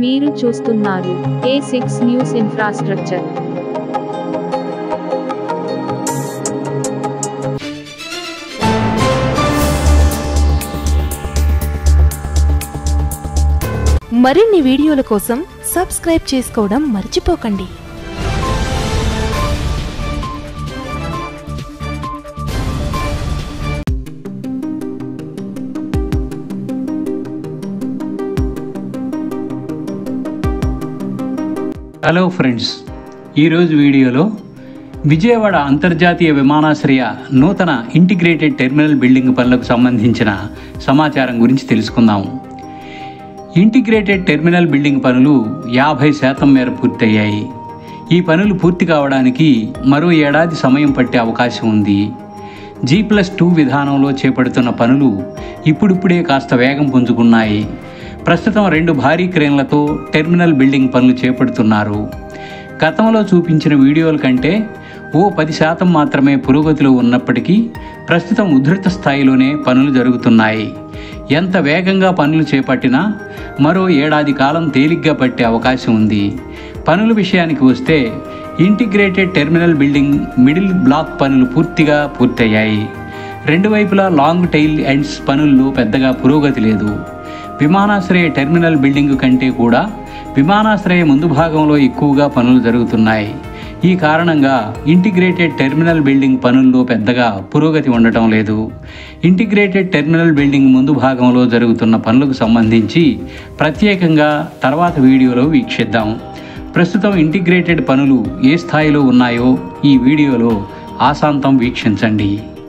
మీరు చూస్తున్నారు A6 news infrastructure. మరిన్ని వీడియోల కోసం సబ్స్క్రైబ్ చేసుకోవడం మర్చిపోకండి. హలో ఫ్రెండ్స్, ఈరోజు వీడియోలో విజయవాడ అంతర్జాతీయ విమానాశ్రయ నూతన ఇంటిగ్రేటెడ్ టెర్మినల్ బిల్డింగ్ పనులకు సంబంధించిన సమాచారం గురించి తెలుసుకుందాం. ఇంటిగ్రేటెడ్ టెర్మినల్ బిల్డింగ్ పనులు 50% మేర పూర్తయ్యాయి. ఈ పనులు పూర్తి కావడానికి మరో ఏడాది సమయం పట్టే అవకాశం ఉంది. G+2 విధానంలో చేపడుతున్న పనులు ఇప్పుడిప్పుడే కాస్త వేగం పుంజుకున్నాయి. ప్రస్తుతం 2 భారీ క్రేన్లతో టెర్మినల్ బిల్డింగ్ పనులు చేపడుతున్నారు. గతంలో చూపించిన వీడియోల కంటే 10% మాత్రమే పురోగతిలో ఉన్నప్పటికీ ప్రస్తుతం ఉధృత స్థాయిలోనే పనులు జరుగుతున్నాయి. ఎంత వేగంగా పనులు చేపట్టినా మరో ఏడాది కాలం తేలిగ్గా పట్టే అవకాశం ఉంది. పనుల విషయానికి వస్తే integrated terminal building middle block పనులు పూర్తిగా పూర్తయ్యాయి. 2 వైపులా లాంగ్ టైల్ ఎండ్స్ పనుల్లో పెద్దగా పురోగతి లేదు. విమానాశ్రయ టెర్మినల్ బిల్డింగ్ కంటే కూడా విమానాశ్రయ ముందు భాగంలో ఎక్కువగా పనులు జరుగుతున్నాయి. ఈ కారణంగా ఇంటిగ్రేటెడ్ టెర్మినల్ బిల్డింగ్ పనుల్లో పెద్దగా పురోగతి ఉండటం లేదు. ఇంటిగ్రేటెడ్ టెర్మినల్ బిల్డింగ్ ముందు భాగంలో జరుగుతున్న పనులకు సంబంధించి ప్రత్యేకంగా తర్వాత వీడియోలో వీక్షిద్దాం. ప్రస్తుతం ఇంటిగ్రేటెడ్ పనులు ఏ స్థాయిలో ఉన్నాయో ఈ వీడియోలో ఆశాంతం వీక్షించండి.